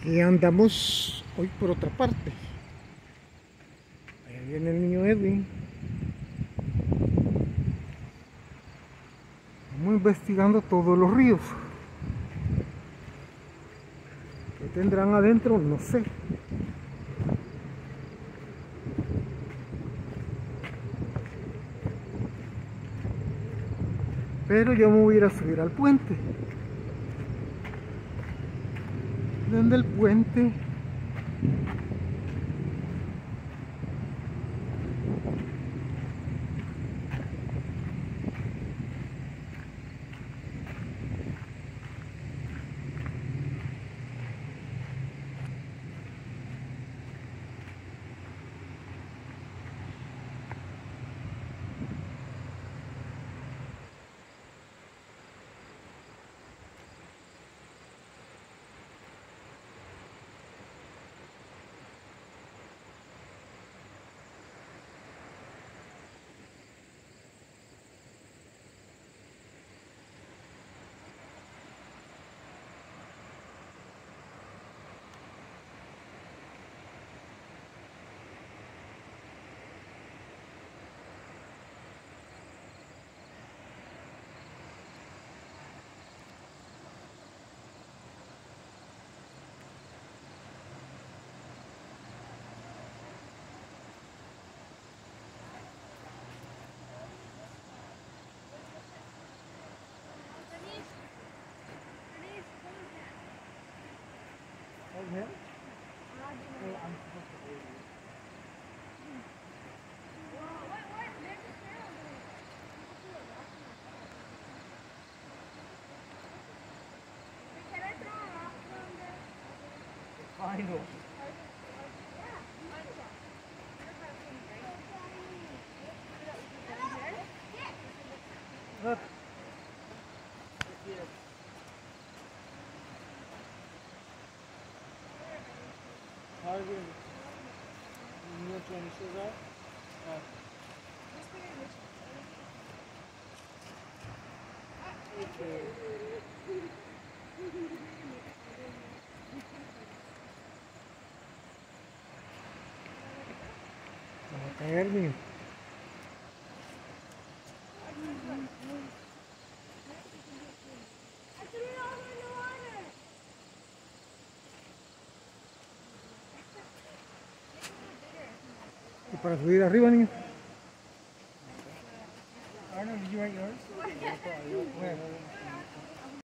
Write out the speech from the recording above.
Aquí andamos hoy por otra parte. Ahí viene el niño Edwin. Estamos investigando todos los ríos. ¿Qué tendrán adentro? No sé. Pero yo me voy a ir a subir al puente. Donde el puente I know. Look. How are you? You know what your initials are? Okay. Va a caer, mío. Y para subir arriba, niño.